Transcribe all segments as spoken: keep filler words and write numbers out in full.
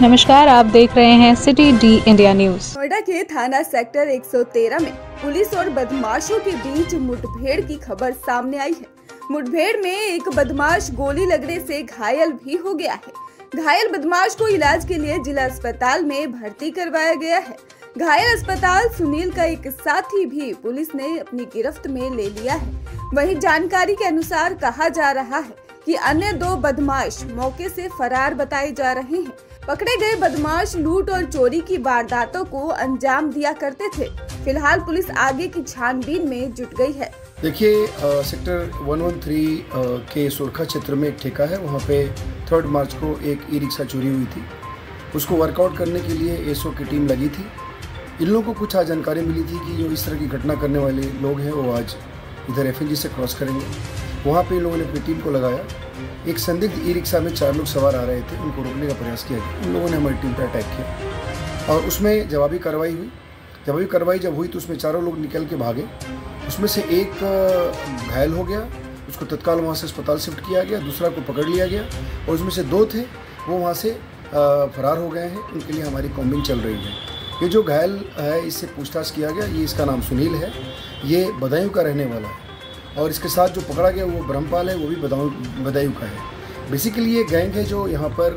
नमस्कार, आप देख रहे हैं city D India news. Noida के थाना सेक्टर एक सौ तेरह में पुलिस और बदमाशों के बीच मुठभेड़ की खबर सामने आई है। मुठभेड़ में एक बदमाश गोली लगने से घायल भी हो गया है। घायल बदमाश को इलाज के लिए जिला अस्पताल में भर्ती करवाया गया है। घायल अस्पताल सुनील का एक साथी भी पुलिस ने अपनी गिरफ्त में ले लिया है। वहीं जानकारी के अनुसार कहा जा रहा है कि अन्य दो बदमाश मौके से फरार बताए जा रहे हैं। पकड़े गए बदमाश लूट और चोरी की वारदातों को अंजाम दिया करते थे। फिलहाल पुलिस आगे की छानबीन में जुट गई है। देखिए, सेक्टर एक सौ तेरह के सुरखा क्षेत्र में एक ठेका है। वहाँ पे थर्ड मार्च को एक ई रिक्शा चोरी हुई थी। उसको वर्कआउट करने के लिए एसओ की टीम लगी थी। इन लोगों को कुछ आज जानकारी मिली थी कि जो इस तरह की घटना करने वाले लोग हैं वो आज इधर एफएनजी से क्रॉस करेंगे। वहाँ पे इन लोगों ने अपनी टीम को लगाया। एक संदिग्ध ई रिक्शा में चार लोग सवार आ रहे थे, उनको रोकने का प्रयास किया गया। उन लोगों ने हमारी टीम पर अटैक किया और उसमें जवाबी कार्रवाई हुई। जवाबी कार्रवाई जब हुई तो उसमें चारों लोग निकल के भागे। उसमें से एक घायल हो गया, उसको तत्काल वहाँ से अस्पताल शिफ्ट किया गया। दूसरा को पकड़ लिया गया और उसमें से दो थे वो वहाँ से फरार हो गए हैं। उनके लिए हमारी कॉम्बिंग चल रही है। ये जो घायल है इससे पूछताछ किया गया। ये इसका नाम सुनील है, ये बदायूं का रहने वाला है और इसके साथ जो पकड़ा गया वो ब्रह्मपाल है, वो भी बदायूं बदायूं का है। बेसिकली ये गैंग है जो यहाँ पर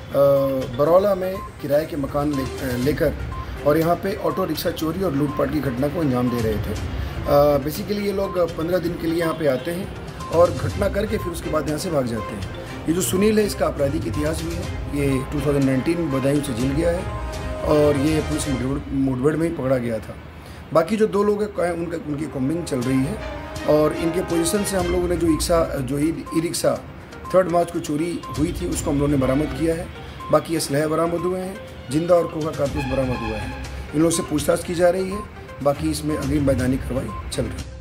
बरौला में किराए के मकान ले लेकर और यहाँ पे ऑटो रिक्शा चोरी और लूटपाट की घटना को अंजाम दे रहे थे। बेसिकली ये लोग पंद्रह दिन के लिए यहाँ पे आते हैं और घटना करके फिर उसके बाद यहाँ से भाग जाते हैं। ये जो सुनील है इसका आपराधिक इतिहास भी है। ये दो हज़ार उन्नीस में बदायूं से जेल गया है और ये पुलिस मुठभेड़ में ही पकड़ा गया था। बाकी जो दो लोग हैं उनका उनकी कॉम्बिंग चल रही है और इनके पोजीशन से हम लोगों ने जो रिक्शा जो ई रिक्शा थर्ड मार्च को चोरी हुई थी उसको हम लोगों ने बरामद किया है। बाकी असलहे बरामद हुए हैं, जिंदा और खोखा कारतूस बरामद हुआ है। इन लोगों से पूछताछ की जा रही है। बाकी इसमें अग्रिम वैधानिक कार्रवाई चल रही है।